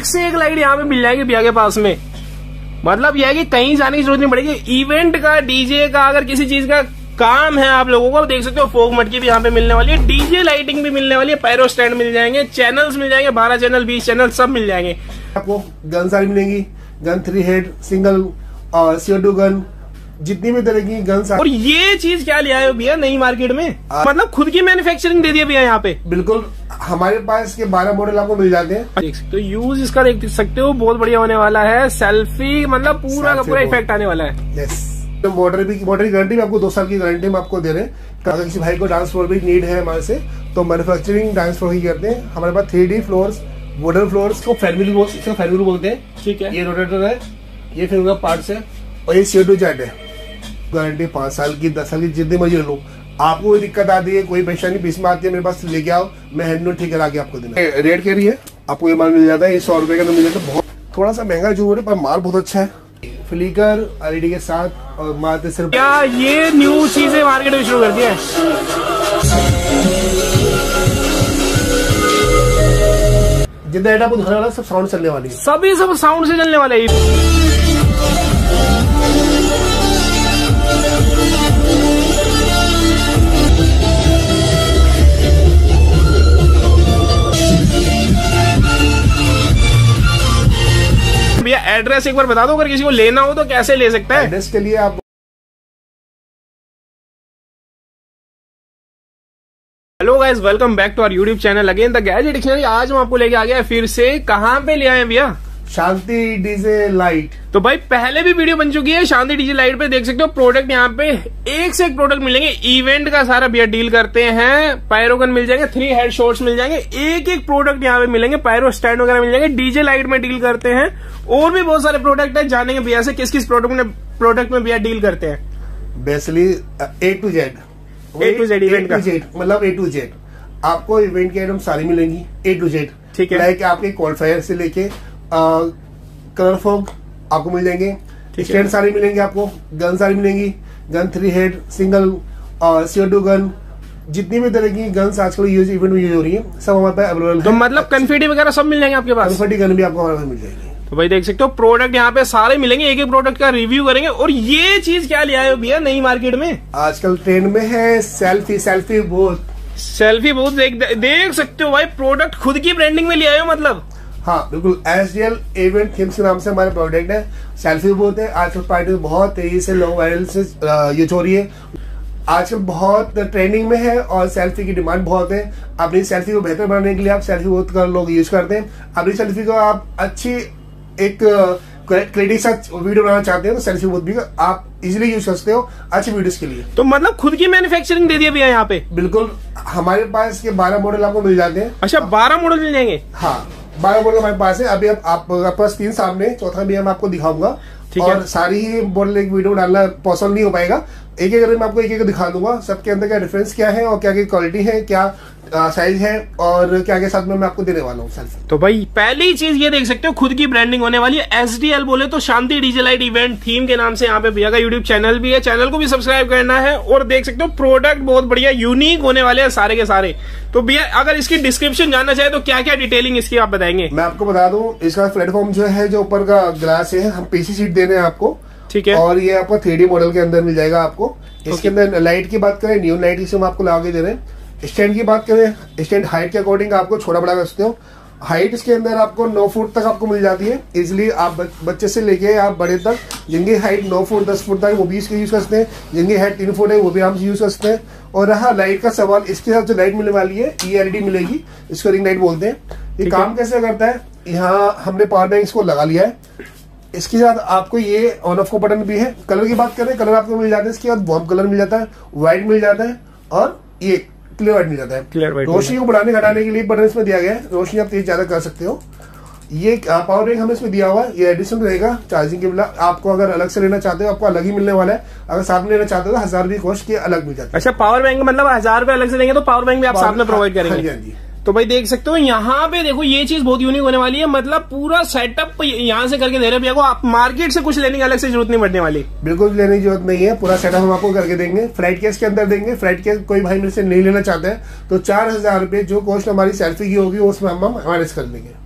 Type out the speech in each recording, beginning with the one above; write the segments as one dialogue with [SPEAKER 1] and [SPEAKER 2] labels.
[SPEAKER 1] एक से एक लाइट यहाँ पे मिल जाएगी भैया के पास में। मतलब यह है कि कहीं जाने की जरूरत नहीं पड़ेगी। इवेंट का, डीजे का, अगर किसी चीज का काम है आप लोगों को, देख सकते हो फोक मटकी भी यहाँ पे मिलने वाली है, डीजे लाइटिंग भी मिलने वाली है, पैरो स्टैंड मिल जाएंगे, चैनल्स मिल जाएंगे, 12 चैनल 20 चैनल सब मिल जाएंगे
[SPEAKER 2] आपको। गन सारी मिलेंगी, गन 3 हेड, सिंगल और CO2 गन, जितनी भी तरह की गन।
[SPEAKER 1] और ये चीज क्या ले आए हो भैया नई मार्केट में? मतलब खुद की मैन्युफैक्चरिंग दे दिया भैया यहाँ पे।
[SPEAKER 2] बिल्कुल, हमारे पास के 12 मॉडल आपको मिल जाते हैं।
[SPEAKER 1] देख सकते हो यूज इसका, देख सकते हो बहुत बढ़िया होने वाला है। सेल्फी मतलब पूरा का पूरा इफेक्ट आने वाला है।
[SPEAKER 2] यस, तो मोटर की गारंटी भी आपको 2 साल की गारंटी में आपको दे रहे हैं। अगर किसी भाई को डांस फ्लोर भी नीड है हमारे से, तो मैन्युफैक्चरिंग डांस फ्लोर ही करते हैं। हमारे पास 3D फ्लोर्स, वुडन फ्लोर्स को फैमिली बोलते हैं। ठीक है, ये रोटेटर है, ये फिर उनका पार्ट्स है, और ये CO2 जेट है। गारंटी 5 साल की, 10 साल की, जितनी मर्जी लो। आपको कोई दिक्कत आती है, कोई परेशानी बीच में आती है, मेरे पास लेके आओ, मैं हैंड ठीक करा के आपको देना। रेट कह रही है आपको ये माल मिल जाता है, ये 100 रुपए का मिल जाता है। बहुत थोड़ा सा महंगा जरूर है, पर माल बहुत अच्छा है। फ्लिकर LED के साथ, और मात्र सिर्फ
[SPEAKER 1] क्या ये न्यू चीजें मार्केट में शुरू कर दिया है।
[SPEAKER 2] जितना एड आपको दिखाने वाला सब साउंड चलने वाली है,
[SPEAKER 1] सभी सब साउंड से चलने वाले है। भैया एड्रेस एक बार बता दो, अगर किसी को लेना हो तो कैसे ले सकता है?
[SPEAKER 2] एड्रेस के लिए आप
[SPEAKER 1] hello guys, welcome back to our YouTube channel again the gadget dictionary. आज हम आपको लेके आ गया फिर से। कहाँ पे ले आए भैया?
[SPEAKER 2] Shanti DJ light.
[SPEAKER 1] तो भाई पहले भी वीडियो बन चुकी है शांति डीजे लाइट पे, देख सकते हो प्रोडक्ट यहाँ पे एक से एक प्रोडक्ट मिलेंगे। इवेंट का सारा भैया डील करते हैं। पैरोगन मिल जाएंगे, 3 हेड शॉट्स मिल जाएंगे, एक एक प्रोडक्ट यहाँ पे मिलेंगे। पैरो स्टैंड वगैरह मिल जाएंगे, डीजे लाइट में डील करते हैं। और भी बहुत सारे प्रोडक्ट है, जानेंगे भैया से किस किस प्रोडक्ट में भैया डील करते हैं।
[SPEAKER 2] Basically A to Z event का, मतलब A to Z आपको इवेंट के आइटम सारी मिलेंगी A to Z।
[SPEAKER 1] ठीक है,
[SPEAKER 2] लाइक आपके कॉलफायर से लेके कलर फॉग आपको मिल जाएंगे, स्टैंड सारे मिलेंगे आपको, गन सारी मिलेंगी, गन 3 हेड, सिंगल और CO2 गन, जितनी भी तरह की गन्स आजकल इवेंट में यूज हो रही है, सब हमारे पास अवेलेबल है।
[SPEAKER 1] तो मतलब कन्फिटी वगैरह सब मिल जाएंगे आपके पास?
[SPEAKER 2] कन्फिटी गन भी आपको हमारे पास मिल जाएगी।
[SPEAKER 1] तो भाई देख सकते हो प्रोडक्ट यहाँ पे सारे मिलेंगे, एक एक प्रोडक्ट का रिव्यू करेंगे। और ये चीज क्या ले आए हो भैया नई मार्केट में?
[SPEAKER 2] आजकल ट्रेंड में है सेल्फी बूथ।
[SPEAKER 1] सेल्फी बूथ देख सकते हो भाई, प्रोडक्ट खुद की ब्रांडिंग में ले आए हो मतलब।
[SPEAKER 2] हाँ बिल्कुल, SDL इवेंट थीम्स के नाम से हमारे प्रोडक्ट है। सेल्फी बूथ है, आजकल पार्टी में बहुत तेजी से लोग वायरल से यूज हो रही है, आजकल बहुत ट्रेंडिंग में है और सेल्फी की डिमांड बहुत है। अपनी सेल्फी को बेहतर बनाने के लिए आप सेल्फी बूथ का लोग यूज करते हैं। अपनी सेल्फी को आप अच्छी एक क्रिएटिव साथ वीडियो बनाना चाहते हैं तो सेल्फी बूथ भी आप इजीली यूज कर सकते हो अच्छी वीडियोस के लिए।
[SPEAKER 1] तो मतलब खुद की मैन्युफैक्चरिंग दे दिया भैया यहाँ पे?
[SPEAKER 2] बिल्कुल, हमारे पास के 12 मॉडल आपको मिल जाते हैं।
[SPEAKER 1] अच्छा, 12 मॉडल मिल जाएंगे?
[SPEAKER 2] हाँ, 12 मॉडल हमारे पास है। अभी आपके पास 3 सामने, चौथा भी हम आपको दिखाऊंगा। और सारी ही मॉडल एक वीडियो डालना पॉसिबल नहीं हो पाएगा। एक एक मैं आपको एक एक दिखा दूंगा, सबके अंदर क्या डिफरेंस क्या है और क्या क्या क्वालिटी है, क्या साइज है और क्या क्या साथ में मैं आपको देने वाला हूँ सेल्फी।
[SPEAKER 1] तो भाई पहली चीज ये देख सकते हो, खुद की ब्रांडिंग होने वाली है। SDL बोले तो Shanti DJ light event theme के नाम से यहाँ पे भैया का यूट्यूब चैनल भी है, चैनल को भी सब्सक्राइब करना है। और देख सकते हो प्रोडक्ट बहुत बढ़िया यूनिक होने वाले हैं सारे के सारे। तो भैया अगर इसकी डिस्क्रिप्शन जानना चाहे तो क्या क्या डिटेलिंग इसकी आप बताएंगे?
[SPEAKER 2] मैं आपको बता दूं, इसका प्लेटफॉर्म जो है, जो ऊपर का ग्लास है, हम PC सीट दे रहे हैं आपको। ठीक है, और ये आपको 3D मॉडल के अंदर मिल जाएगा आपको। इसके अंदर लाइट की बात करें, न्यू लाइट इसे हम आपको लगा के दे रहे हैं। स्टैंड की बात करें, स्टैंड हाइट के अकॉर्डिंग आपको छोटा बड़ा कर सकते हो। हाइट इसके अंदर आपको 9 फुट तक आपको मिल जाती है इजिली। आप बच्चे से लेके आप बड़े तक, जिनकी हाइट 9 फुट 10 फुट तक वो भी इसके यूज कर सकते हैं, जिनकी हाइट 3 फुट है वो भी हम यूज कर सकते हैं। और रहा लाइट का सवाल, इसके साथ जो लाइट मिलने वाली है ये LED मिलेगी, इसको रिंग लाइट बोलते हैं। ये काम कैसे करता है, यहाँ हमने पावर बैंक इसको लगा लिया है। इसके साथ आपको ये ऑन ऑफ का बटन भी है। कलर की बात करें, कलर आपको मिल जाता है, इसके बाद वार्म कलर मिल जाता है, व्हाइट मिल जाता है और ये क्लियर व्हाइट मिल जाता है। रोशनी को बढ़ाने घटाने के लिए बटन इसमें दिया गया है, रोशनी आप तेज ज्यादा कर सकते हो। ये पावर बैंक हमें इसमें दिया हुआ है, ये एडिशन रहेगा चार्जिंग के बिना। आपको अगर अलग से लेना चाहते हो आपको अलग ही मिलने वाला है, अगर साथ में लेना चाहते हो तो 1000 रुपये कॉस्ट के अलग मिल जाता है।
[SPEAKER 1] अच्छा, पावर बैंक मतलब 1000 रुपये अलग से देंगे तो पावर बैंक भी आप साथ में प्रोवाइड करेंगे?
[SPEAKER 2] हाँ जी।
[SPEAKER 1] तो भाई देख सकते हो यहाँ पे देखो, ये चीज बहुत यूनिक होने वाली है। मतलब पूरा सेटअप यहाँ से करके दे रहे भैया को, आप मार्केट से कुछ लेने की अलग से जरूरत नहीं पड़ने वाली।
[SPEAKER 2] बिल्कुल लेने की जरूरत नहीं है, पूरा सेटअप हम आपको करके देंगे। फ्लाइट केस के अंदर देंगे। फ्लाइट केस कोई भाई मेरे से नहीं लेना चाहते हैं तो 4000 रुपये जो कॉस्ट हमारी सेल्फी की होगी उसमें हम मैनेज कर लेंगे।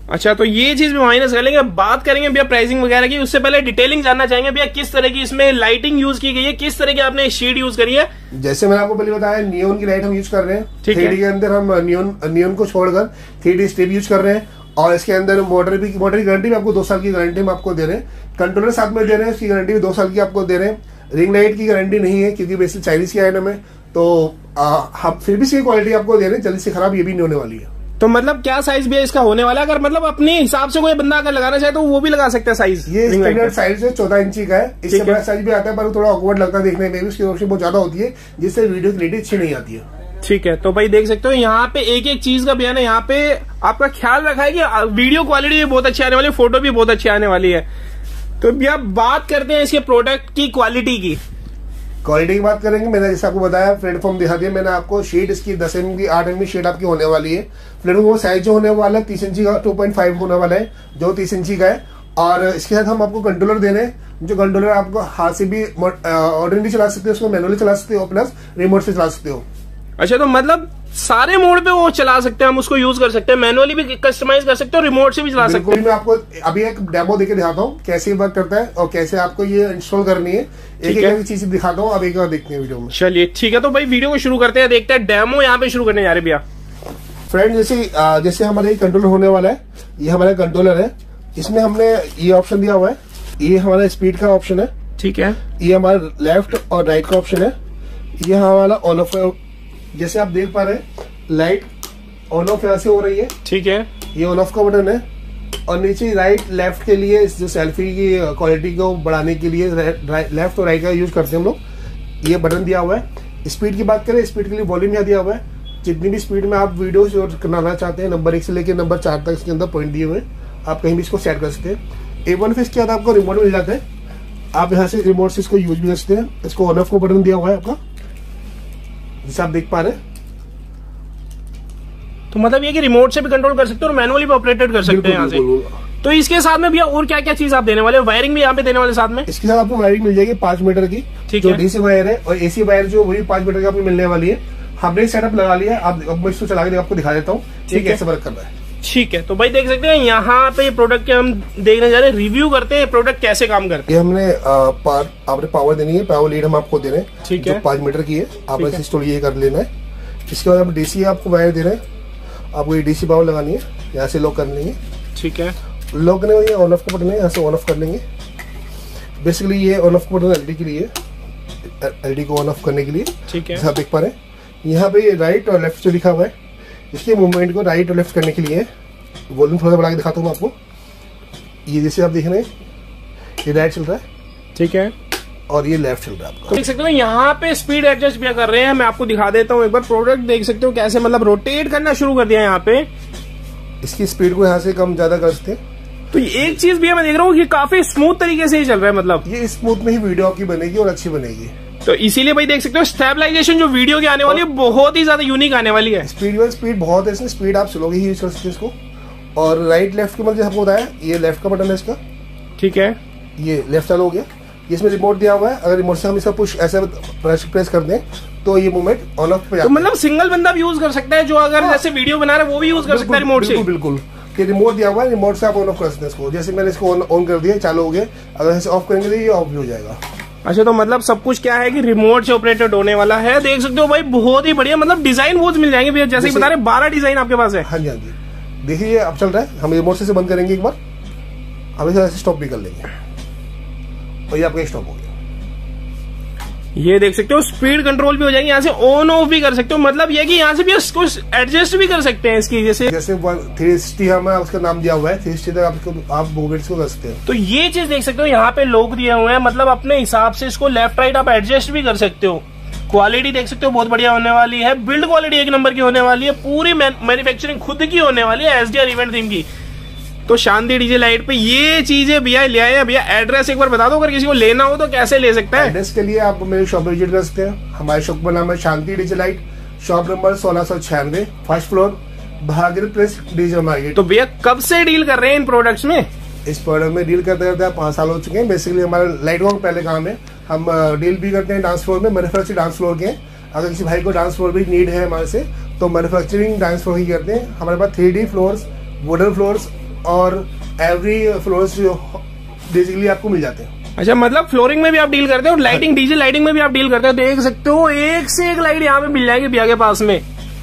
[SPEAKER 1] अच्छा, तो ये चीज भी माइनस कर लेंगे। बात करेंगे भैया प्राइसिंग वगैरह की, उससे पहले डिटेलिंग जानना चाहेंगे भैया किस तरह की इसमें लाइटिंग यूज की गई है, किस तरह की आपने शीट यूज करी है।
[SPEAKER 2] जैसे मैंने आपको पहले बताया, नियोन की लाइट हम यूज कर रहे हैं। 3D के अंदर हम नियोन को छोड़कर 3D स्ट्रिप यूज कर रहे हैं। और इसके अंदर मोटर की गारंटी भी आपको 2 साल की गारंटी हम आपको दे रहे हैं। कंट्रोलर साथ में दे रहे हैं, उसकी गारंटी भी 2 साल की आपको दे रहे हैं। रिंग लाइट की गारंटी नहीं है क्योंकि बेसिक चाइनीज की आइटम है, तो हम फिर भी इसकी क्वालिटी आपको दे रहे हैं, जल्दी से खराब ये भी नहीं होने वाली है।
[SPEAKER 1] तो मतलब क्या साइज भी है इसका होने वाला है? अगर मतलब अपने हिसाब से कोई बंदा अगर लगाना चाहे तो वो भी लगा सकता है साइज।
[SPEAKER 2] ये स्टैंडर्ड साइज है, 14 इंची का है। इससे बड़ा साइज भी आता है पर थोड़ा ऑकवर्ड लगता है देखने में भी, उसकी रोशनी बहुत ज्यादा होती है जिससे वीडियो क्लियरिटी अच्छी नहीं आती है।
[SPEAKER 1] ठीक है, तो भाई देख सकते हो यहाँ पे एक एक चीज का भी है ना, यहाँ पे आपका ख्याल रखा है कि वीडियो क्वालिटी भी बहुत अच्छी आने वाली है, फोटो भी बहुत अच्छी आने वाली है। तो भैया बात करते हैं इसके प्रोडक्ट की क्वालिटी की
[SPEAKER 2] बात करेंगे। मैंने जैसे आपको बताया प्लेटफॉर्म दिखा दिया मैंने आपको। शीट इसकी 10 mm की 8 mm शीट आपकी होने वाली है। प्लेटफॉर्म साइज जो होने वाला है 30 इंची का 2.5 होने वाला है, जो 30 इंची का है। और इसके साथ हम आपको कंट्रोलर दे रहे हैं, जो कंट्रोलर आपको हाथ से भी ऑर्डिनरी चला सकते हो, उसको मैनुअली चला सकते हो, प्लस रिमोट से चला सकते हो।
[SPEAKER 1] अच्छा, तो मतलब सारे मोड पे वो चला सकते हैं, हम उसको यूज कर सकते हैं, मैनुअली भी कस्टमाइज कर सकते हैं और रिमोट से भी चला सकते हैं।
[SPEAKER 2] मैं आपको अभी एक डेमो देके दिखाता हूँ कैसे वर्क करता है और कैसे आपको ये इंस्टॉल करनी है। एक चीज दिखाता हूँ, अब एक बार देखते हैं वीडियो में।
[SPEAKER 1] चलिए ठीक है, तो भाई वीडियो को शुरू करते हैं, देखते हैं डेमो यहाँ पे शुरू करने जा रहे भैया।
[SPEAKER 2] फ्रेंड जैसे हमारे कंट्रोलर होने वाला है, ये हमारा कंट्रोलर है। इसमें हमने ये ऑप्शन दिया हुआ है, ये हमारा स्पीड का ऑप्शन है।
[SPEAKER 1] ठीक है,
[SPEAKER 2] ये हमारा लेफ्ट और राइट का ऑप्शन है। ये हमारा ऑन ऑफ, जैसे आप देख पा रहे हैं लाइट ऑन ऑफ यहाँ से हो रही है।
[SPEAKER 1] ठीक है,
[SPEAKER 2] ये ऑन ऑफ का बटन है। और नीचे राइट लेफ्ट के लिए जो सेल्फी की क्वालिटी को बढ़ाने के लिए लेफ्ट और राइट का यूज करते हैं हम लोग, ये बटन दिया हुआ है। स्पीड की बात करें, स्पीड के लिए वॉल्यूम यहाँ दिया हुआ है। जितनी भी स्पीड में आप वीडियो शूट करना चाहते हैं, नंबर 1 से लेकर नंबर 4 तक इसके अंदर पॉइंट दिए हुए, आप कहीं भी इसको सेट कर सकते हैं। A1 फिर इसके बाद आपको रिमोट मिल जाता है, आप यहाँ से रिमोट से इसको यूज भी कर सकते हैं। इसको ऑन ऑफ को बटन दिया हुआ है आपका, जिसे आप देख पा रहे हैं।
[SPEAKER 1] तो मतलब ये कि रिमोट से भी कंट्रोल कर सकते हैं और मैनुअली भी ऑपरेटेड कर सकते हैं यहाँ से। तो इसके साथ में भैया और क्या क्या चीज आप देने वाले? वायरिंग भी यहाँ पे देने वाले साथ में?
[SPEAKER 2] इसके साथ आपको वायरिंग मिल जाएगी 5 मीटर की, जो डीसी वायर है, और एसी वायर जो वही 5 मीटर की आपको मिलने वाली है। हमने सेटअप लगा लिया, आप मैं इसको चला के आपको दिखा देता हूँ कैसे वर्क कर रहा है।
[SPEAKER 1] ठीक है, तो भाई देख सकते हैं यहाँ पे प्रोडक्ट के हम देखने जा रहे हैं, रिव्यू करते हैं प्रोडक्ट कैसे काम करते
[SPEAKER 2] हैं। ये हमने आपने पावर देनी है, पावर लीड हम आपको दे रहे हैं।
[SPEAKER 1] ठीक है,
[SPEAKER 2] 5 मीटर की है, आपने इंस्टॉल ये कर लेना है। इसके बाद आप डीसी आपको वायर दे रहे हैं, आपको ये डीसी पावर लगानी है, यहाँ से लॉक कर लेंगे।
[SPEAKER 1] ठीक है,
[SPEAKER 2] लॉक करने के लिए ऑन ऑफ का बटन है, यहाँ से ऑन ऑफ कर लेंगे। बेसिकली ये ऑन ऑफ का बटन एलईडी के लिए, एलईडी को ऑन ऑफ करने के लिए।
[SPEAKER 1] ठीक है,
[SPEAKER 2] आप देख पा रहे हैं यहाँ पे राइट और लेफ्ट जो लिखा हुआ है, इसके मूवमेंट को राइट और लेफ्ट करने के लिए वॉल्यूम थोड़ा सा बढ़ा के दिखाता हूँ आपको। ये जैसे आप देख रहे हैं, ये राइट चल रहा है।
[SPEAKER 1] ठीक है,
[SPEAKER 2] और ये लेफ्ट चल रहा है आपका।
[SPEAKER 1] तो देख सकते हो यहाँ पे स्पीड एडजस्ट भी कर रहे हैं। मैं आपको दिखा देता हूँ एक बार, प्रोडक्ट देख सकते हो कैसे मतलब रोटेट करना शुरू कर दिया यहाँ पे।
[SPEAKER 2] इसकी स्पीड को यहाँ से कम ज्यादा कर सकते हैं।
[SPEAKER 1] तो एक चीज भी मैं देख रहा हूँ कि काफी स्मूथ तरीके से ही चल रहा है, मतलब
[SPEAKER 2] ये स्मूथ में ही वीडियो आपकी बनेगी और अच्छी बनेगी।
[SPEAKER 1] तो इसीलिए भाई देख सकते हो स्टेबलाइजेशन जो वीडियो की आने वाली है बहुत ही ज्यादा यूनिक आने वाली है।
[SPEAKER 2] स्पीड बहुत है इसमें, स्पीड आप स्लोली ही यूज कर सकते हैं इसको। और राइट लेफ्ट के मतलब आपको बताया, ये लेफ्ट का बटन है इसका।
[SPEAKER 1] ठीक है,
[SPEAKER 2] ये लेफ्ट चालू हो गया। इसमें रिमोट दिया हुआ है, अगर रिमोट से हम इसका पुश ऐसे प्रेस कर दें तो ये मूवमेंट ऑन ऑफ पे
[SPEAKER 1] तो मतलब सिंगल बंदा भी यूज कर सकता है, जो अगर जैसे वीडियो बना रहा है वो भी यूज कर सकता है रिमोट से।
[SPEAKER 2] बिल्कुल, कि रिमोट दिया हुआ है, रिमोट से आप ऑन ऑफ कर सकते हैं इसको। जैसे मैंने इसको ऑन कर दिया, चालू हो गया, अगर ऐसे ऑफ करेंगे तो ये ऑफ भी हो जाएगा।
[SPEAKER 1] अच्छा, तो मतलब सब कुछ क्या है कि रिमोट से ऑपरेटेड होने वाला है। देख सकते हो भाई बहुत ही बढ़िया, मतलब डिजाइन बहुत मिल जाएंगे भैया, जैसे बता रहे 12 डिजाइन आपके पास है।
[SPEAKER 2] हाँ जी, हाँ जी, देखिए अब चल रहा है। हम रिमोट से बंद करेंगे एक बार, अब इसे ऐसे स्टॉप भी कर लेंगे और ये आपका स्टॉप हो गया।
[SPEAKER 1] ये देख सकते हो स्पीड कंट्रोल भी हो जाएगी, यहाँ से ऑन ऑफ भी कर सकते हो। मतलब ये कि यहाँ से भी इसको एडजस्ट भी कर सकते हैं इसकी, जैसे
[SPEAKER 2] 360 हमें उसका नाम दिया हुआ है, 360 तक आप मूवमेंट्स को कर सकते हैं।
[SPEAKER 1] तो ये चीज देख सकते हो, यहाँ पे लोग दिए हुए हैं, मतलब अपने हिसाब से इसको लेफ्ट राइट आप एडजस्ट भी कर सकते हो। क्वालिटी देख सकते हो बहुत बढ़िया होने वाली है, बिल्ड क्वालिटी 1 नंबर की होने वाली है, पूरी मैन्युफैक्चरिंग खुद की होने वाली है एसडीआर इवेंट थीम की। तो शांति डीजे लाइट पे ये चीजें भैया ले आए हैं। भैया एड्रेस एक बार बता दो, अगर किसी को लेना हो तो कैसे ले सकता है?
[SPEAKER 2] एड्रेस के लिए आप मेरे शॉप में विजिट कर सकते हैं। हमारे शॉप का नाम है Shanti DJ light, shop number 1696, first floor, Bhagirath place, DJ market.
[SPEAKER 1] तो भैया कब से डील कर रहे हैं इन प्रोडक्ट्स में?
[SPEAKER 2] इस प्रोडक्ट में डील करते करते 5 साल हो चुके हैं। बेसिकली हमारा लाइट वर्क पहले काम है, हम डील भी करते हैं डांस फ्लोर में, मैन्युफैक्चरिंग डांस फ्लोर के। अगर किसी भाई को डांस फ्लोर भी नीड है हमारे से, तो मैन्युफैक्चरिंग डांस फ्लोर ही करते हैं। हमारे पास 3D फ्लोर्स, वुडन फ्लोर्स और एवरी फ्लोर्स बेसिकली आपको मिल जाते हैं।
[SPEAKER 1] अच्छा, मतलब फ्लोरिंग में भी आप डील करते हो और लाइटिंग, डीजे लाइटिंग में भी आप डील करते हो। देख सकते हो एक से एक लाइट यहाँ पे मिल जाएगी भैया के पास में।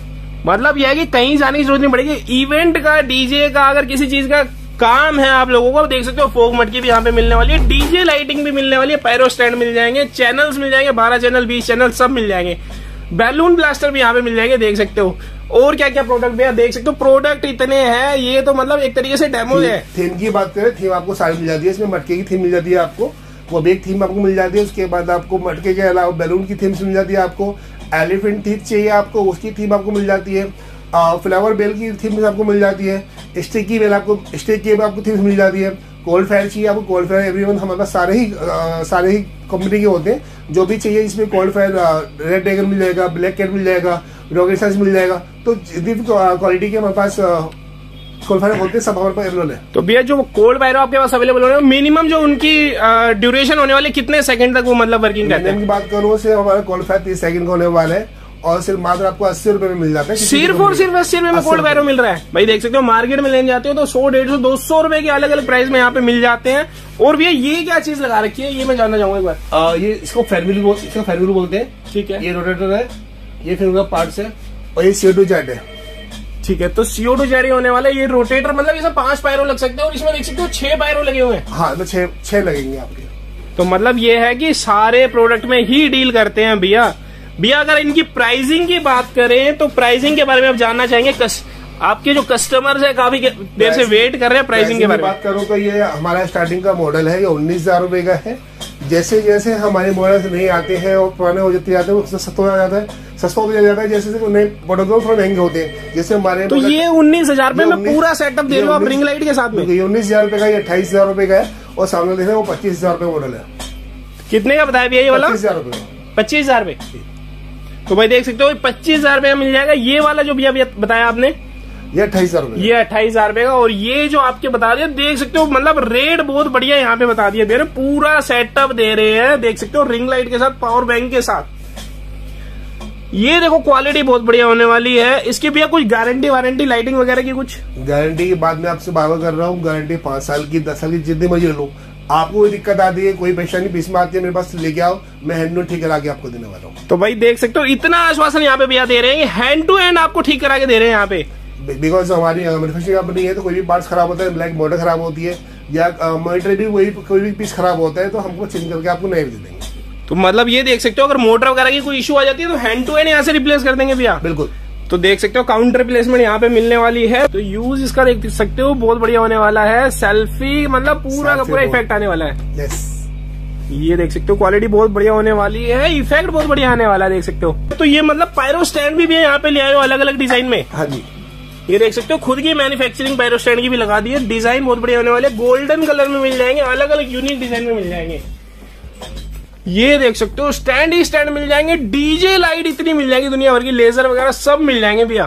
[SPEAKER 1] मतलब यह है कि कहीं जाने की जरूरत नहीं पड़ेगी। इवेंट का, डीजे का, अगर किसी चीज का काम है आप लोगों को, देख सकते हो फोक मटकी भी यहाँ पे मिलने वाली है, डीजे लाइटिंग भी मिलने वाली है, पैरो स्टैंड मिल जाएंगे, चैनल्स मिल जाएंगे, 12 चैनल 20 चैनल सब मिल जाएंगे, बैलून ब्लास्टर भी यहाँ पे मिल जाएंगे। देख सकते हो और क्या क्या प्रोडक्ट भैया, देख सकते हो प्रोडक्ट इतने हैं। ये तो मतलब एक तरीके से डेमो है।
[SPEAKER 2] थीम की बात करें, थीम आपको सारी मिल जाती है। इसमें मटके की थीम मिल जाती है आपको, वो भी एक थीम आपको मिल जाती है। उसके बाद आपको मटके के अलावा बैलून की थीम मिल जाती है आपको। एलिफेंट थीम चाहिए आपको, उसकी थीम आपको मिल जाती है। फ्लावर बेल की थीम आपको मिल जाती है। स्टिकी बेल आपको, स्टिक की आपको थीम मिल जाती है। कोल्ड फायर चाहिए आपको, कोल्ड फायर एवरीवन हमारे पास सारे ही कंपनी के होते हैं। जो भी चाहिए इसमें कोल्ड फायर, रेड ड्रैगन मिल जाएगा, ब्लैक कैट मिल जाएगा, रॉकेट साइज मिल जाएगा। तो जितनी क्वालिटी के हमारे पास कोल्ड फायर होते हैं सब हमारे पास अवेलेबल है।
[SPEAKER 1] तो भैया जो कोल्ड फायर आपके पास अवेलेबल हो रहे हैं, मिनिमम जो उनकी ड्यूरेशन होने वाली कितने सेकंड तक वो मतलब वर्किंग करते हैं?
[SPEAKER 2] की बात करूँ से हमारा कोल्ड फायर 30 सेकंड का होने वाला है और सिर्फ मात्र आपको 80 रुपए में मिल जाता है।
[SPEAKER 1] सिर्फ और सिर्फ 80 रुपए में कोल्ड फायर मिल रहा है भाई। देख सकते हो मार्केट में लेने जाते हो तो 100, 150, 200 रुपए के अलग अलग प्राइस में यहाँ पे मिल जाते हैं। और भैया ये क्या चीज लगा रखी है, ये मैं जानना चाहूंगा एक बार।
[SPEAKER 2] ये इसको फेरव्हील बोलते हैं।
[SPEAKER 1] ठीक है,
[SPEAKER 2] ये रोटेटर है, ये फिर पार्ट्स है और ये CO2 जेट है।
[SPEAKER 1] ठीक है, तो CO2 जेट होने वाला है। ये रोटेटर मतलब इसमें 5 पायरो लग सकते हैं और इसमें देख सकते हो 6 पायरो लगे हुए हैं।
[SPEAKER 2] हाँ, तो 6 लगेंगे आपके।
[SPEAKER 1] तो मतलब ये है कि सारे प्रोडक्ट में ही डील करते हैं भैया। भैया अगर इनकी प्राइसिंग की बात करें तो प्राइसिंग के बारे में आप जानना चाहेंगे। आपके जो कस्टमर्स है काफी देर से वेट कर रहे हैं प्राइसिंग के बारे में।
[SPEAKER 2] बात करूं तो ये हमारा स्टार्टिंग का मॉडल है, ये 19,000 रुपए का है। जैसे जैसे हमारे मॉडल नहीं आते हैं और पुराने हो जाते हैं उससे सस्ता हो जाता है, जैसे जैसे नए प्रोडक्ट थोड़ा महंगे होते हैं। जैसे हमारे
[SPEAKER 1] तो ये 19,000 रुपए में पूरा सेटअप दे रहे हो आप रिंग लाइट के साथ में?
[SPEAKER 2] ये 19,000 रुपए का, ये 28,000 रुपए का है और सामने देख रहे हैं वो 25,000 रुपए मॉडल है।
[SPEAKER 1] कितने का बताया भैया ये वाला?
[SPEAKER 2] 25,000 रुपए।
[SPEAKER 1] 25,000 रुपए। तो भाई देख सकते हो 25,000 रुपए मिल जाएगा। ये वाला जो भैया बताया आपने,
[SPEAKER 2] ये 28,000 रुपए,
[SPEAKER 1] ये 28,000 रुपए का। और ये जो आपके बता दिया, देख सकते हो मतलब रेट बहुत बढ़िया यहाँ पे बता दिया, दे रहे पूरा सेटअप दे रहे हैं। देख सकते हो रिंग लाइट के साथ, पावर बैंक के साथ। ये देखो क्वालिटी बहुत बढ़िया होने वाली है। इसकी भैया कुछ गारंटी वारंटी लाइटिंग वगैरह की? कुछ गारंटी
[SPEAKER 2] की बात मैं आपसे बार कर रहा हूँ। गारंटी 5 साल की, 10 साल की, जितनी मर्जी लो। आपको कोई दिक्कत आती है, कोई परेशानी बीच में आती है, मेरे पास लेके आओ, मैं हैंड टू ठीक करा के आपको देने वाला हूँ।
[SPEAKER 1] तो भाई देख सकते हो इतना आश्वासन यहाँ पे भैया दे रहे हैं, हैंड टू हैंड आपको ठीक करा के दे रहे हैं यहाँ पे।
[SPEAKER 2] बिकॉज हमारी मैन्युफैक्चरिंग कंपनी है तो कोई भी पार्ट्स खराब होता है, ब्लैक मोटर खराब होती है या मॉनिटर भी कोई भी पीस खराब होता है तो हमको चेंज करके आपको नए दे देंगे।
[SPEAKER 1] तो मतलब ये देख सकते हो अगर मोटर वगैरह की कोई इशू आ जाती है तो हैंड टू हैंड यहाँ से रिप्लेस कर देंगे भैया।
[SPEAKER 2] बिल्कुल।
[SPEAKER 1] तो देख सकते हो काउंटर रिप्लेसमेंट यहाँ पे मिलने वाली है। तो यूज इसका देख सकते हो बहुत बढ़िया होने वाला है। सेल्फी मतलब पूरा का पूरा इफेक्ट आने वाला है।
[SPEAKER 2] यस,
[SPEAKER 1] ये देख सकते हो क्वालिटी बहुत बढ़िया होने वाली है, इफेक्ट बहुत बढ़िया आने वाला है। देख सकते हो तो ये मतलब पायरो स्टैंड भी यहाँ पे ले आए हो अलग अलग डिजाइन में।
[SPEAKER 2] हाँ जी,
[SPEAKER 1] ये देख सकते हो खुद की मैन्युफैक्चरिंग पायरो स्टैंड की भी लगा दी है। डिजाइन बहुत बढ़िया होने वाले, गोल्डन कलर में मिल जाएंगे, अलग अलग यूनिक डिजाइन में मिल जाएंगे। ये देख सकते हो स्टैंड ही स्टैंड मिल जाएंगे, डीजे लाइट इतनी मिल जाएगी दुनिया भर की, लेजर वगैरह सब मिल जाएंगे भैया।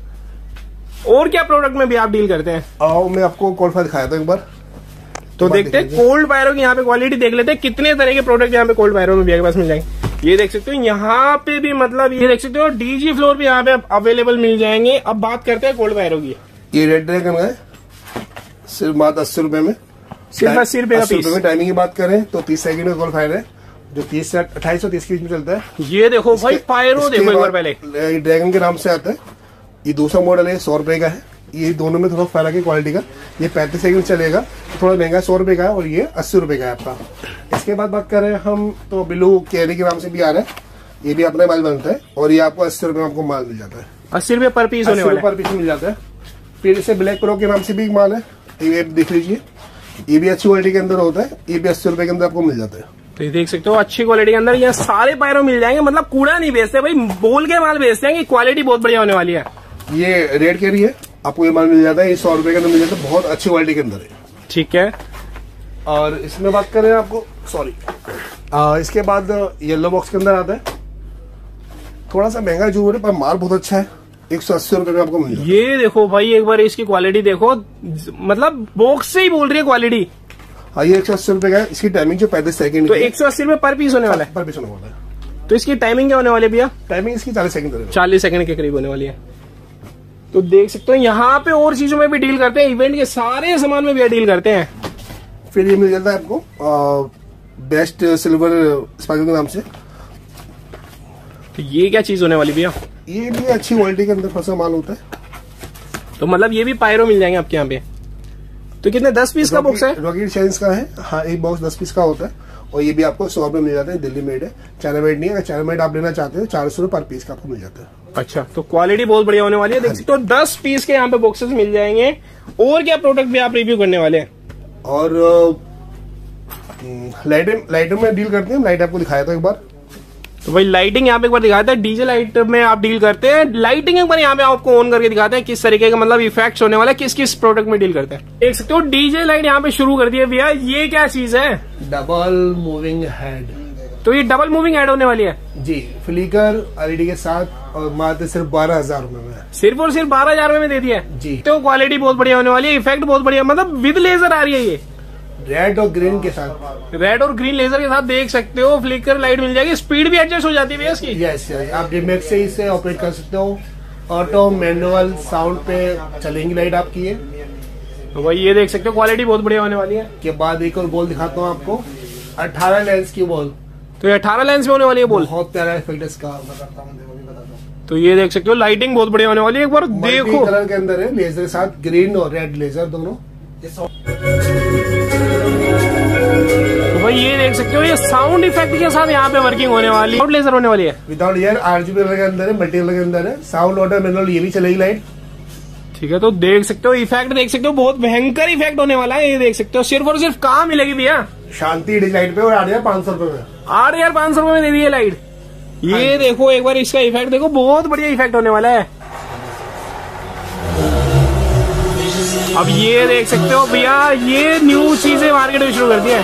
[SPEAKER 1] और क्या प्रोडक्ट में भी आप डील करते हैं?
[SPEAKER 2] आओ मैं आपको कोल्ड फायर दिखाया था एक बार।
[SPEAKER 1] तो देखते हैं कोल्ड फायरों की यहाँ पे क्वालिटी देख लेते हैं, कितने तरह के प्रोडक्ट यहाँ पे कोल्ड फायरों में भैया के पास मिल जाएंगे। ये देख सकते हो यहाँ पे भी मतलब ये देख सकते हो डीजी फ्लोर भी यहाँ पे अवेलेबल मिल जाएंगे। अब बात करते हैं कोल्ड फायरों की।
[SPEAKER 2] ये रेड ड्रैगन है सिर्फ मात्र 80 रुपए में,
[SPEAKER 1] सिर्फ 80 रुपए का पीस।
[SPEAKER 2] टाइमिंग की बात करें तो 30 सेकंड का कोल्ड फायर है जो 30 से 2830 के बीच में चलता है।
[SPEAKER 1] ये देखो भाई पायरो देखो एक बार पहले,
[SPEAKER 2] ड्रैगन के नाम से आता है। ये दूसरा मॉडल है, 100 रुपए का है। ये दोनों में थोड़ा फर्क है क्वालिटी का। ये 35 सेकंड चलेगा, थोड़ा महंगा 100 रुपए का है और ये 80 रुपए का है आपका। इसके बाद बात करें हम तो बिलू कैरी के नाम से भी आ रहा है, ये भी अपना माल बनता है और ये आपको 80 रुपए में आपको माल मिल जाता है।
[SPEAKER 1] 80 रुपए पर पीस होने वाला है,
[SPEAKER 2] पर पीस मिल जाता है। फिर इसे ब्लैक प्रो के नाम से भी माल है, ये देख लीजिए, ये भी अच्छी क्वालिटी के अंदर होता है। ये भी 80 रुपए के अंदर आपको मिल जाता है।
[SPEAKER 1] तो ये देख सकते हो अच्छी क्वालिटी के अंदर यहाँ सारे पायरो मिल जाएंगे। मतलब कूड़ा नहीं बेचते भाई, बोल के माल बेचते हैं कि क्वालिटी बहुत बढ़िया होने वाली है।
[SPEAKER 2] ये रेड कैरी है, आपको ये माल मिल जाता है, ये 100 रुपए के अंदर मिल जाता है, बहुत अच्छी क्वालिटी के अंदर है।
[SPEAKER 1] ठीक है।
[SPEAKER 2] और इसमें बात करें आपको इसके बाद येलो बॉक्स के अंदर आता है, थोड़ा सा महंगा जरूर है पर माल बहुत अच्छा है। 180 रुपए में आपको मिल जाता है।
[SPEAKER 1] ये देखो भाई एक बार इसकी क्वालिटी देखो, मतलब बॉक्स से ही बोल रही है क्वालिटी।
[SPEAKER 2] हाँ, ये 180 रुपए का है। इसकी टाइमिंग जो 35 सेकंड
[SPEAKER 1] तो 180 रुपए पर पीस होने वाला है।
[SPEAKER 2] पर पीस होने वाला है।
[SPEAKER 1] तो इसकी टाइमिंग क्या होने वाली है भैया?
[SPEAKER 2] टाइमिंग इसकी 40 सेकंड
[SPEAKER 1] 40 सेकंड के करीब होने वाली है। तो देख सकते हो यहाँ पे और चीजों में भी डील करते हैं, इवेंट के सारे सामान में भी डील करते हैं।
[SPEAKER 2] फिर ये मिल जाता है आपको बेस्ट सिल्वर स्पार्कल के नाम से।
[SPEAKER 1] तो ये क्या चीज होने वाली भैया?
[SPEAKER 2] ये भी अच्छी क्वालिटी के अंदर फंसा माल होता है।
[SPEAKER 1] तो मतलब ये भी पायरो मिल जाएंगे आपके यहाँ पे। तो कितने 10 पीस का बॉक्स है?
[SPEAKER 2] रॉकेट साइंस का है। हाँ, एक बॉक्स 10 पीस का होता है और ये भी आपको 100 रुपए मिल जाता है। दिल्ली मेड है, चाइना मेड नहीं है। अगर चाइना मेड आप लेना चाहते हो 400 रुपए पर पीस का आपको मिल जाता है।
[SPEAKER 1] अच्छा, तो क्वालिटी बहुत बढ़िया होने वाली है। देख सकते हो 10 पीस के यहाँ पे बॉक्सेस मिल जाएंगे। और क्या प्रोडक्ट भी आप रिव्यू करने वाले हैं?
[SPEAKER 2] और लाइटर में डील करते हैं। लाइट आपको दिखाया था एक बार।
[SPEAKER 1] तो भाई लाइटिंग यहाँ पे एक बार दिखाते हैं। डीजे लाइट में आप डील करते हैं। लाइटिंग एक बार यहाँ पे आपको ऑन करके दिखाते हैं किस तरीके का मतलब इफेक्ट्स होने वाला है, किस किस प्रोडक्ट में डील करते हैं। देख सकते हो डीजे लाइट यहाँ पे शुरू कर दी है भैया। ये क्या चीज है?
[SPEAKER 2] Double moving head.
[SPEAKER 1] तो ये डबल मूविंग हेड होने वाली है
[SPEAKER 2] जी, फ्लिकर एलईडी के साथ और मात्र सिर्फ 12,000 रुपए में।
[SPEAKER 1] सिर्फ और सिर्फ 12,000 रुपए में दे दिया है
[SPEAKER 2] जी।
[SPEAKER 1] तो क्वालिटी बहुत बढ़िया होने वाली है, इफेक्ट बहुत बढ़िया, मतलब विद लेजर आ रही है। ये
[SPEAKER 2] रेड और ग्रीन के साथ,
[SPEAKER 1] रेड और ग्रीन लेजर के साथ देख सकते हो। फ्लिकर लाइट मिल जाएगी, स्पीड भी एडजस्ट हो जाती है भैया इसकी।
[SPEAKER 2] यस, आप रिमोट से इसे ऑपरेट कर सकते हो। ऑटो मैनुअल साउंड पे चलेंगी लाइट आपकी ये।
[SPEAKER 1] तो भाई ये देख सकते हो क्वालिटी बहुत बढ़िया होने वाली है।
[SPEAKER 2] के बाद एक और बॉल दिखाता हूँ आपको, 18 लेंस की बॉल।
[SPEAKER 1] तो ये 18 लेंस में होने वाली है बॉल।
[SPEAKER 2] बहुत प्यारा इफेक्ट इसका।
[SPEAKER 1] तो ये देख सकते हो लाइटिंग बहुत बढ़िया होने वाली है। एक बार देखो,
[SPEAKER 2] कलर के अंदर है, लेजर के साथ ग्रीन और रेड लेजर दोनों।
[SPEAKER 1] तो भाई ये देख सकते हो ये साउंड इफेक्ट के साथ यहाँ पे वर्किंग होने वाली है। लेजर होने वाली है
[SPEAKER 2] विदाउट ईयर, RGB कलर के अंदर है, मल्टी कलर के अंदर है। साउंड ऑटो मैनुअल ये भी चलेगी लाइट।
[SPEAKER 1] ठीक है, तो देख सकते हो इफेक्ट देख सकते हो, बहुत भयंकर इफेक्ट होने वाला है। ये देख सकते हो सिर्फ और सिर्फ कहाँ मिलेगी भैया?
[SPEAKER 2] शांति डिज लाइट पे और 8,500 रुपए में।
[SPEAKER 1] 8,500 रुपए में दे दी है लाइट। ये देखो एक बार इसका इफेक्ट देखो, बहुत बढ़िया इफेक्ट होने वाला है। अब ये देख सकते हो भैया, ये न्यू चीजें मार्केट में शुरू कर दी है।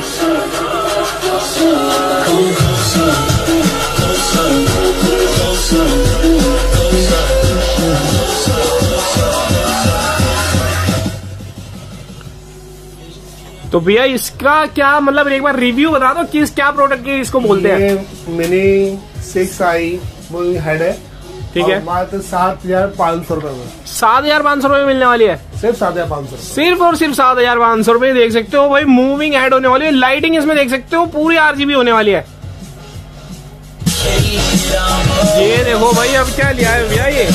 [SPEAKER 1] तो भैया इसका क्या मतलब एक बार रिव्यू बता दो, किस क्या प्रोडक्ट के इसको बोलते हैं?
[SPEAKER 2] मिनी 6i मूविंग हेड है।
[SPEAKER 1] ठीक है,
[SPEAKER 2] मात्र 7,500 रुपए में।
[SPEAKER 1] 7,500 रुपए में मिलने वाली है।
[SPEAKER 2] सिर्फ 7,500,
[SPEAKER 1] सिर्फ और सिर्फ 7,500 रुपए। देख सकते हो भाई मूविंग हेड होने वाली है। लाइटिंग इसमें देख सकते हो पूरी RGB होने वाली है। ये देखो भाई, अब क्या लिया है भैया ये?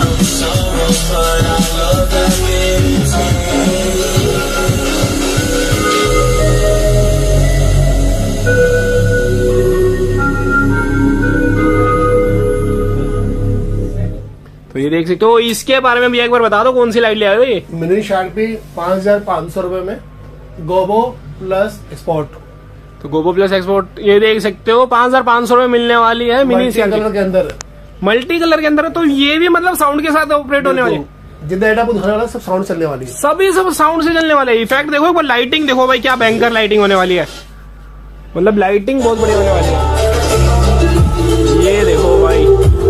[SPEAKER 1] तो ये देख सकते हो, इसके बारे में भी एक बार बता दो, कौन सी लाइट ले आए हो ये?
[SPEAKER 2] मिनी शार्पी 5,500 रुपए में, गोबो प्लस एक्सपोर्ट।
[SPEAKER 1] तो गोबो प्लस एक्सपोर्ट ये देख सकते हो 5,500 रुपए मिलने वाली है। मिनी
[SPEAKER 2] कलर के अंदर,
[SPEAKER 1] मल्टी कलर के अंदर है। तो ये भी मतलब साउंड के साथ ऑपरेट होने वाली है।
[SPEAKER 2] जितना डाटा दिखाने वाला सब साउंड चलने वाली है।
[SPEAKER 1] सभी सब साउंड से चलने वाला है। इफेक्ट देखो एक बार, लाइटिंग देखो भाई, क्या भयंकर लाइटिंग होने वाली है। मतलब लाइटिंग बहुत बढ़िया होने वाली है। ये देखो भाई,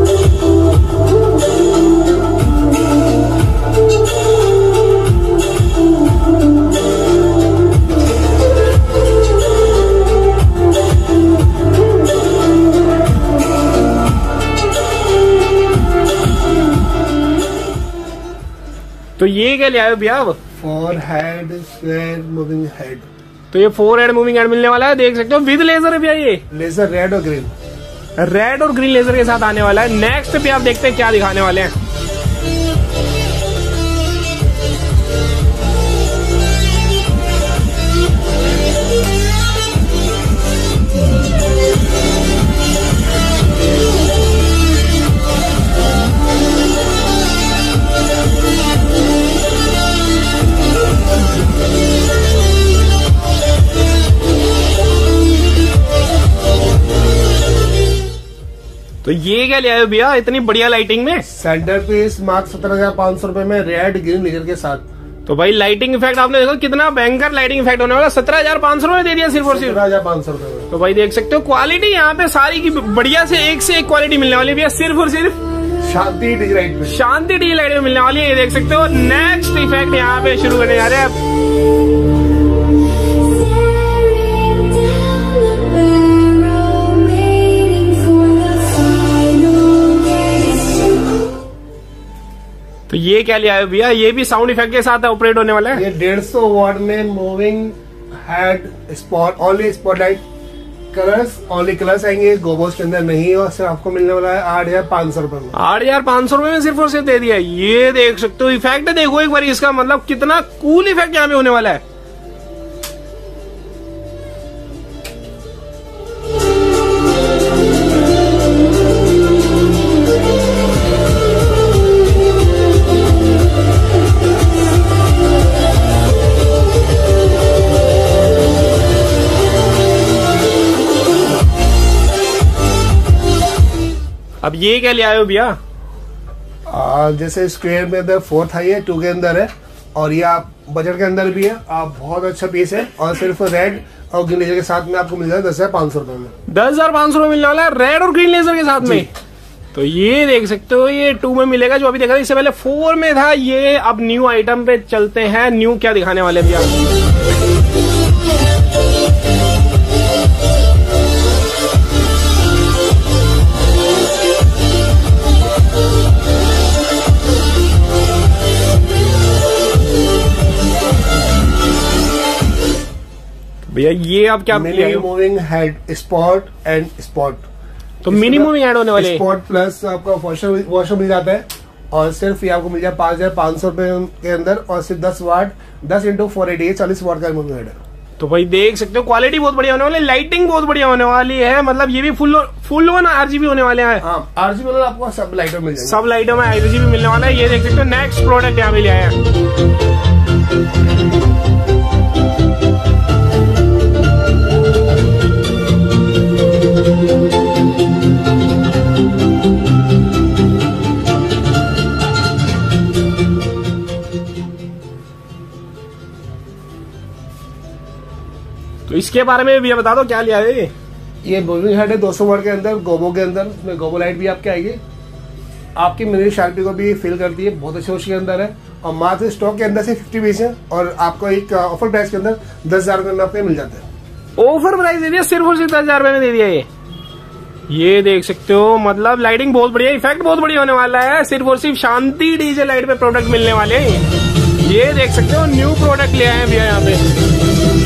[SPEAKER 1] तो ये क्या ले आए भैया?
[SPEAKER 2] 4 हेड स्क्वायर मूविंग हेड।
[SPEAKER 1] तो ये 4 हेड मूविंग हेड मिलने वाला है। देख सकते हो विद लेजर है भैया। ये
[SPEAKER 2] लेजर रेड और ग्रीन,
[SPEAKER 1] रेड और ग्रीन लेजर के साथ आने वाला है। नेक्स्ट पे आप देखते हैं क्या दिखाने वाले हैं। तो ये क्या ले आए भैया इतनी बढ़िया लाइटिंग में?
[SPEAKER 2] सेंटर पीस मार्क 17,500 रुपए में, रेड ग्रीन लेजर के साथ।
[SPEAKER 1] तो भाई लाइटिंग इफेक्ट आपने देखो कितना भयंकर लाइटिंग इफेक्ट होने वाला। 17,500 रुपए दे दिया सिर्फ और सिर्फ।
[SPEAKER 2] 17,500 रुपए में।
[SPEAKER 1] तो भाई देख सकते हो क्वालिटी यहाँ पे सारी की बढ़िया से एक क्वालिटी मिलने वाली भैया, सिर्फ और सिर्फ
[SPEAKER 2] शांति डिज लाइट में।
[SPEAKER 1] शांति डिज लाइट में मिलने वाली है। ये देख सकते हो नेक्स्ट इफेक्ट यहाँ पे शुरू करने जा रहे हैं। तो ये क्या लिया है भैया? ये भी साउंड इफेक्ट के साथ ऑपरेट होने वाला है।
[SPEAKER 2] ये 150 वॉट में moving head spot only spotlight colours, only colours आएंगे, गोबोस के अंदर नहीं। और सिर्फ आपको मिलने वाला है 8,500 रुपए में।
[SPEAKER 1] 8,500 रुपए में सिर्फ और सिर्फ दे दिया। ये देख सकते हो इफेक्ट, देखो एक बार इसका, मतलब कितना कूल इफेक्ट यहाँ पे होने वाला है। अब ये क्या ले आए हो भैया?
[SPEAKER 2] जैसे स्क्वायर में अंदर 4 था, ये 2 के अंदर है, और ये आप बजट के अंदर भी है। आप बहुत अच्छा पीस है, और सिर्फ रेड और ग्रीन लेजर के साथ में आपको मिल जाएगा 10,500 रुपए में।
[SPEAKER 1] 10,500 में मिलने वाला है रेड और ग्रीन लेजर के साथ में। तो ये देख सकते हो, ये 2 में मिलेगा, जो अभी देखा था। इससे पहले 4 में था। ये अब न्यू आइटम पे चलते हैं। न्यू क्या दिखाने वाले भैया? भैया ये आप क्या?
[SPEAKER 2] Mini moving head spot and spot.
[SPEAKER 1] तो मिनी मूविंग हेड होने वाले
[SPEAKER 2] स्पॉट प्लस आपका वॉशर मिल जाता है, और सिर्फ ये आपको मिल जाए 5,500 रुपए के अंदर, और सिर्फ 10 वाट 10 × 480 40 वाट का मूविंग हेड है।
[SPEAKER 1] तो भाई देख सकते हो क्वालिटी बहुत बढ़िया होने वाली है, लाइटिंग बहुत बढ़िया होने वाली है। मतलब ये भी फुल वन RGB होने वाले हैं।
[SPEAKER 2] हाँ, RGB आपको सब लाइटों मिल जाएंगे,
[SPEAKER 1] सब लाइटों में RGB मिलने वाला है। ये देख सकते हो नेक्स्ट प्रोडक्ट यहाँ पे ले आया है। तो इसके बारे में भी बता दो क्या लिया है?
[SPEAKER 2] ये मूविंग हेड है 200 वाट के अंदर, गोबो के अंदर। इसमें गोबो लाइट भी आपके आएगी, आपकी मिरर शार्पी को भी फिल करती है, बहुत अच्छे उसके अंदर है। और मात्र स्टॉक के अंदर से 50 पीस है, और आपको एक ऑफर प्राइस के अंदर 10,000 रुपए में आपको मिल जाता है।
[SPEAKER 1] ऑफर प्राइस दे दिया, सिर्फ और सिर्फ 10,000 रुपए में दे दिया ये देख सकते हो। मतलब लाइटिंग बहुत बढ़िया, इफेक्ट बहुत बढ़िया होने वाला है। सिर्फ और सिर्फ शांति डीजे लाइट पे प्रोडक्ट मिलने वाले हैं। ये देख सकते हो न्यू प्रोडक्ट ले आए हैं भैया यहाँ पे।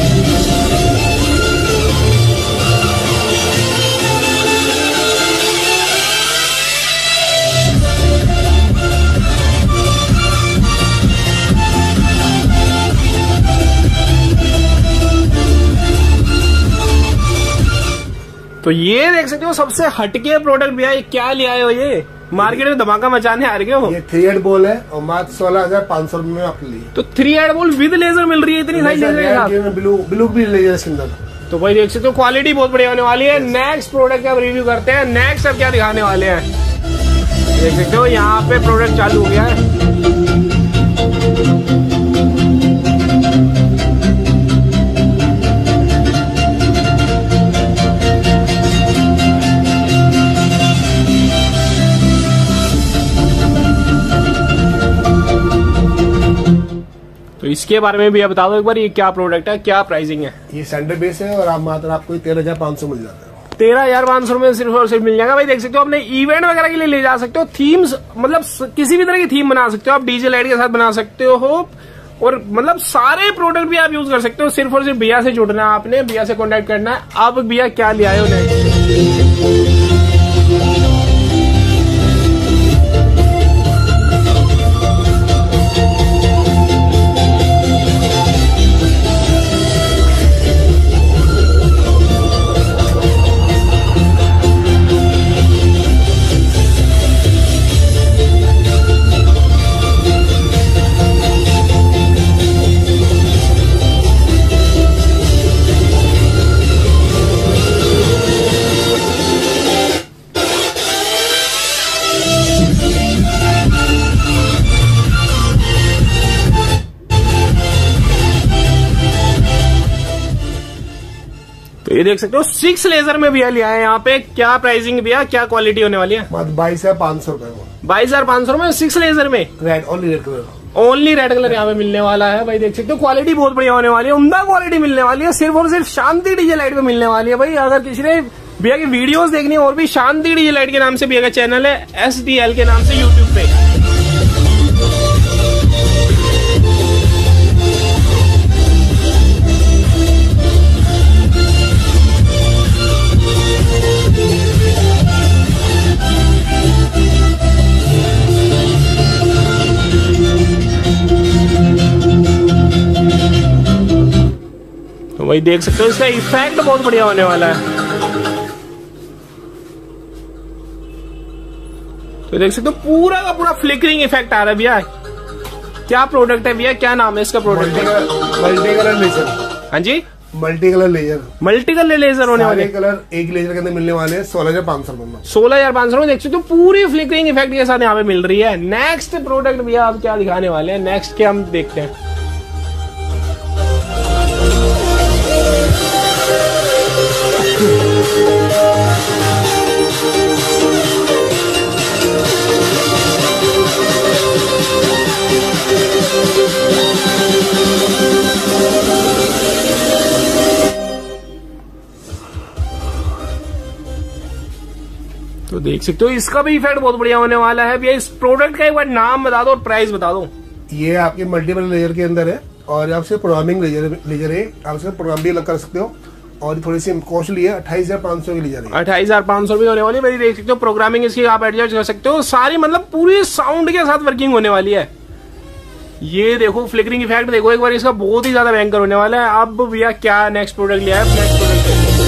[SPEAKER 1] तो ये देख सकते हो सबसे हटके प्रोडक्ट भैया, ये क्या ले आए हो? ये मार्केट में धमाका मचाने आ रहे हो।
[SPEAKER 2] ये 3 हेड बॉल है, और मात्र 16,500 रुपए में आपके लिए।
[SPEAKER 1] तो 3 हेड बॉल विद लेजर मिल रही है, इतनी सारी लेजर के साथ।
[SPEAKER 2] ब्लू भी लेजर इसके अंदर।
[SPEAKER 1] तो भाई देख सकते हो क्वालिटी बहुत बढ़िया होने वाली है। नेक्स्ट प्रोडक्ट का रिव्यू करते हैं। नेक्स्ट अब क्या दिखाने वाले हैं देख सकते हो, यहाँ पे प्रोडक्ट चालू हो गया है। तो इसके बारे में भी बता दो एक बार, ये क्या प्रोडक्ट है, क्या प्राइसिंग है?
[SPEAKER 2] ये सेंटर बेस है, और आप मात्र आपको 13,500 मिल जाता है।
[SPEAKER 1] 13,500 में सिर्फ और सिर्फ मिल जाएगा। भाई देख सकते हो, अपने इवेंट वगैरह के लिए ले जा सकते हो। थीम्स मतलब किसी भी तरह की थीम बना सकते हो आप, डीजे लाइट के साथ बना सकते हो, और मतलब सारे प्रोडक्ट भी आप यूज कर सकते हो। सिर्फ और सिर्फ भैया से जुड़ना है, आपने भैया से कॉन्टेक्ट करना है। अब भैया क्या ले आए हो नेक्स्ट? तो ये देख सकते हो 6 लेजर में भैया लिया है यहाँ पे। क्या प्राइसिंग भैया, क्या क्वालिटी होने वाली है?
[SPEAKER 2] 22,500 रुपए में।
[SPEAKER 1] 22,500 में 6 लेजर में
[SPEAKER 2] red, only red colour.
[SPEAKER 1] Only red colour यहाँ पे मिलने वाला है। भाई देख सकते हो क्वालिटी बहुत बढ़िया होने वाली है, उम्दा क्वालिटी मिलने वाली है। सिर्फ और सिर्फ शांति डीजे लाइट पे मिलने वाली है। भाई अगर किसी ने भैया की वीडियोस देखनी है, और भी शांति डीजे लाइट के नाम से भैया का चैनल है, SDL के नाम से यूट्यूब पे। वही देख सकते हो, इसका इफेक्ट बहुत बढ़िया होने वाला है। तो देख सकते हो पूरा का पूरा फ्लिकरिंग इफेक्ट आ रहा है भैया। क्या प्रोडक्ट है भैया, क्या नाम है इसका प्रोडक्ट?
[SPEAKER 2] Multi colour laser.
[SPEAKER 1] हाँ जी,
[SPEAKER 2] multi colour laser.
[SPEAKER 1] Multi colour laser होने वाले
[SPEAKER 2] कलर एक लेजर के अंदर मिलने वाले हैं 16,500 में।
[SPEAKER 1] 16,500 में देख सकते हो पूरी फ्लिकरिंग इफेक्ट के साथ यहाँ पे मिल रही है। नेक्स्ट प्रोडक्ट भैया आप क्या दिखाने वाले हैं? नेक्स्ट क्या हम देखते हैं। तो देख सकते हो इसका भी इफेक्ट बहुत बढ़िया होने वाला है भैया। इस प्रोडक्ट का एक बार नाम बता दो और प्राइस बता दो।
[SPEAKER 2] ये आपके मल्टीपल लेजर के अंदर है और आपसे प्रोग्रामिंग लेजर है, आप इसका प्रोग्राम भी अलग कर सकते हो और थोड़ी सी कॉस्टली है। 28,500 की लेजर है। 28,500
[SPEAKER 1] भी होने वाली है। देख सकते हो प्रोग्रामिंग इसकी आप एडजस्ट कर सकते हो सारी, मतलब पूरी साउंड के साथ वर्किंग होने वाली है। ये देखो फ्लिकरिंग इफेक्ट देखो एक बार, इसका बहुत ही ज्यादा भयंकर होने वाला है। अब भैया क्या नेक्स्ट प्रोडक्ट लिया है? नेक्स्ट प्रोडक्ट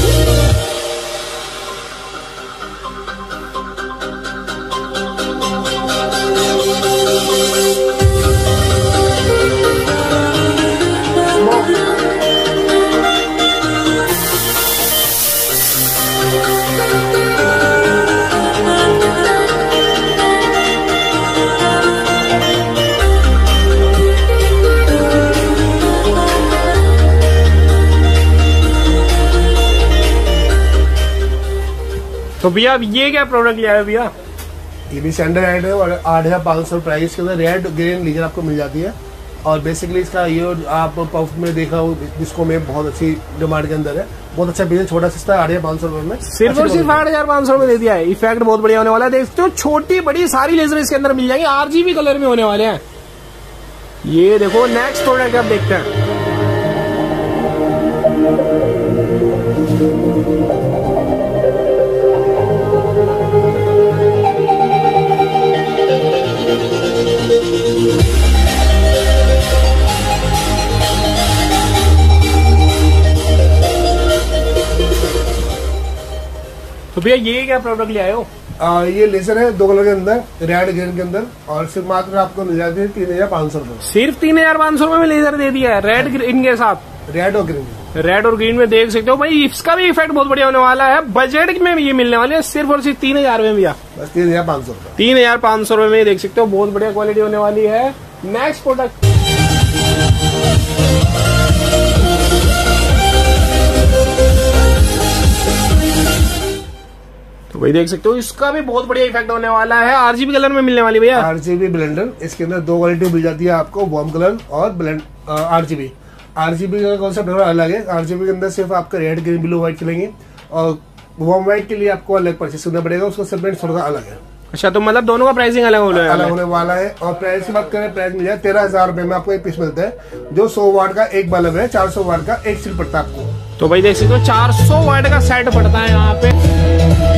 [SPEAKER 1] तो भैया अब ये क्या प्रोडक्ट लिया है भैया?
[SPEAKER 2] ये भी स्टैंडर्ड रेड है और 8,500 प्राइस के अंदर रेड ग्रीन लेजर आपको मिल जाती है। और बेसिकली इसका ये आप पफ में देखा हो जिसको में बहुत अच्छी डिमांड के अंदर है, बहुत अच्छा बिजनेस, छोटा सस्ता 8,500 रुपए में
[SPEAKER 1] सिर्फ और सिर्फ 8,500 में दे दिया है। इफेक्ट बहुत बढ़िया होने वाला है। देखते हो छोटी बड़ी सारी लेजर इसके अंदर मिल जाएंगे, RGB कलर में होने वाले हैं। ये देखो नेक्स्ट प्रोडक्ट आप देखते हैं। तो भैया ये क्या प्रोडक्ट ले आए हो?
[SPEAKER 2] ये लेजर है 2 कलर के अंदर, रेड ग्रीन के अंदर, और सिर्फ मात्र आपको मिल जाती है 3,500 रुपए।
[SPEAKER 1] सिर्फ 3,500 रुपए में लेजर दे दिया है रेड ग्रीन के साथ।
[SPEAKER 2] रेड और ग्रीन,
[SPEAKER 1] रेड और ग्रीन में देख सकते हो भाई, इसका भी इफेक्ट बहुत बढ़िया होने वाला है। बजट में ये मिलने वाले है सिर्फ और सिर्फ 3,000 में भैया।
[SPEAKER 2] बस 3,500 रुपए।
[SPEAKER 1] 3,500 रुपए में देख सकते हो, बहुत बढ़िया क्वालिटी होने वाली है। नेक्स्ट प्रोडक्ट तो भाई देख सकते हो इसका भी बहुत बढ़िया इफेक्ट होने वाला है। RGB कलर में मिलने वाली भैया।
[SPEAKER 2] RGB ब्लेंडर, इसके अंदर 2 क्वालिटी मिल जाती है आपको, वार्म कलर और RGB। RGB का कॉन्सेप्ट थोड़ा अलग है। RGB के अंदर सिर्फ आपका रेड ग्रीन ब्लू व्हाइट चलेंगे और वार्म व्हाइट के लिए आपको अलग परचेस करना पड़ेगा, उसका सेगमेंट थोड़ा अलग है।
[SPEAKER 1] अच्छा, तो मतलब दोनों का प्राइसिंग अलग
[SPEAKER 2] होने वाला है। और प्राइस की बात करें, प्राइस मिल जाए 13,000 रुपए में आपको एक पीस मिलता है, जो 100 वाट का एक बल्ब है, 400 वाट का एक सिल पड़ता है आपको।
[SPEAKER 1] तो भाई देख सकते हो 400 वाट का सेट पड़ता है यहाँ पे।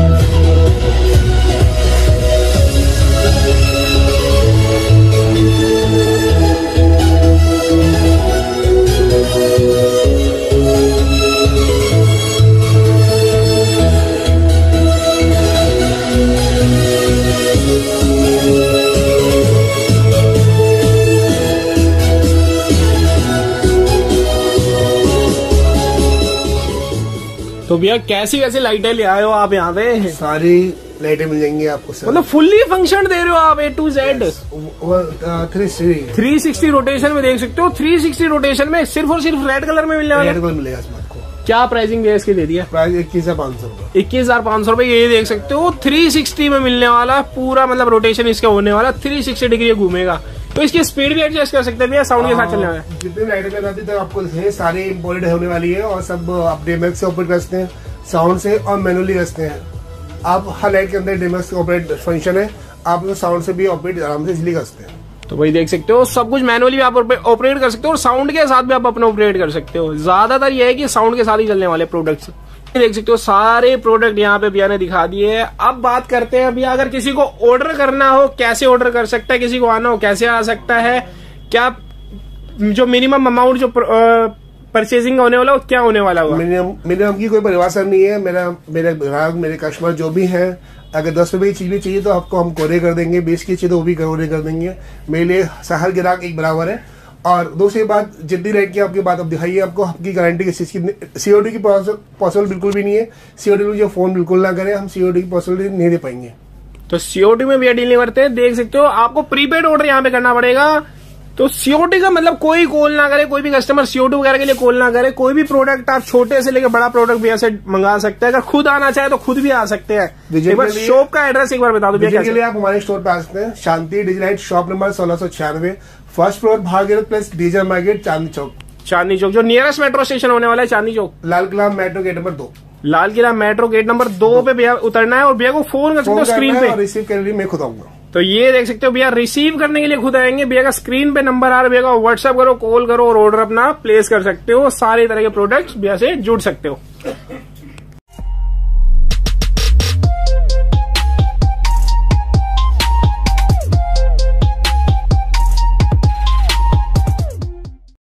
[SPEAKER 1] तो भैया कैसी कैसी लाइटें ले आए हो आप यहाँ पे?
[SPEAKER 2] सारी लाइटें मिल जाएंगी आपको सर,
[SPEAKER 1] मतलब फुल्ली फंक्शन दे रहे हो आप A to Z। 360 रोटेशन में देख सकते हो। 360 रोटेशन में सिर्फ और सिर्फ रेड कलर में मिलने वाला है।
[SPEAKER 2] रेड कलर मिलेगा इसमें आपको।
[SPEAKER 1] क्या प्राइसिंग भैया इसकी दे दिया?
[SPEAKER 2] प्राइस 21,500 रुपए।
[SPEAKER 1] 21,500 रुपए। ये देख सकते हो 360 में मिलने वाला पूरा, मतलब रोटेशन इसका होने वाला 360 डिग्री घूमेगा। तो इसकी स्पीड भी एडजस्ट कर सकते हैं भैया साउंड के साथ चलने वाला है।
[SPEAKER 2] जितनी लाइटें लगाती है आपको सारी इम्पोर्टेड होने वाली है और सब आप डेमैक्स से ऑपरेट करते हैं, साउंड से और मैनुअली करते हैं। आप हर लाइट के अंदर डेमैक्स ऑपरेट फंक्शन है, आप साउंड से भी ऑपरेट आराम से इजिली कर सकते हैं। तो
[SPEAKER 1] भाई देख सकते हो सब कुछ मैनुअली भी आप ऑपरेट कर सकते हो और साउंड के साथ भी आप अपना ऑपरेट कर सकते हो। ज्यादातर ये है कि साउंड के साथ ही चलने वाले प्रोडक्ट्स देख सकते हो। सारे प्रोडक्ट यहाँ पे भैया ने दिखा दिए हैं। अब बात करते हैं भैया, अगर किसी को ऑर्डर करना हो कैसे ऑर्डर कर सकता है, किसी को आना हो कैसे आ सकता है, क्या जो मिनिमम अमाउंट जो परचेजिंग होने वाला क्या होने वाला होगा?
[SPEAKER 2] मिनिमम की कोई परिभाषा नहीं है। मेरे ग्राहक, मेरे कस्टमर जो भी हैं, अगर 10 रुपए की चीज भी चाहिए तो आपको हम कोरियर कर देंगे, 20 की चाहिए तो वो भी कोरियर कर देंगे। मेरे लिए हर ग्राहक एक बराबर है। और दूसरी बात, जितनी रेट की आपकी बात अब दिखाई है, आपको आपकी गारंटी किस चीज की, सीओडी की पॉसिबल बिल्कुल भी नहीं है। सीओडी में जो फोन बिल्कुल ना करें, हम सीओडी की पॉसिबिलिटी नहीं दे पाएंगे।
[SPEAKER 1] तो सीओडी में भी डील नहीं करते हैं, देख सकते हो। आपको प्रीपेड ऑर्डर यहाँ पे करना पड़ेगा। तो सीओडी का मतलब कोई कॉल ना करे, कोई भी कस्टमर सीओडी वगैरह के लिए कॉल ना करे। कोई भी प्रोडक्ट आप छोटे से लेकर बड़ा प्रोडक्ट भी ऐसे मंगा सकते हैं। अगर खुद आना चाहे तो खुद भी आ सकते हैं। एक बार शॉप का एड्रेस एक बार बता दो भैया।
[SPEAKER 2] के लिए आप हमारे स्टोर पे आ सकते हैं, Shanti Digilite, shop number 1696, first floor, Bhagirath place, डीजर मार्केट, चांदनी चौक।
[SPEAKER 1] चांदनी चौक, जो नियरेस्ट मेट्रो स्टेशन होने वाला है Chandni Chowk.
[SPEAKER 2] Lal Qila metro gate number 2।
[SPEAKER 1] Lal Qila metro gate number 2 पे भैया उतरना है और भैया को फोन कर सकते हो स्क्रीन पे।
[SPEAKER 2] रिसीव करने के लिए मैं खुद आऊंगा।
[SPEAKER 1] तो ये देख सकते हो भैया, रिसीव करने के लिए खुद आएंगे। भैया का स्क्रीन पे नंबर आ रहा है, भैया का व्हाट्सएप करो, कॉल करो और ऑर्डर अपना प्लेस कर सकते हो। सारे तरह के प्रोडक्ट्स भैया से जुड़ सकते हो।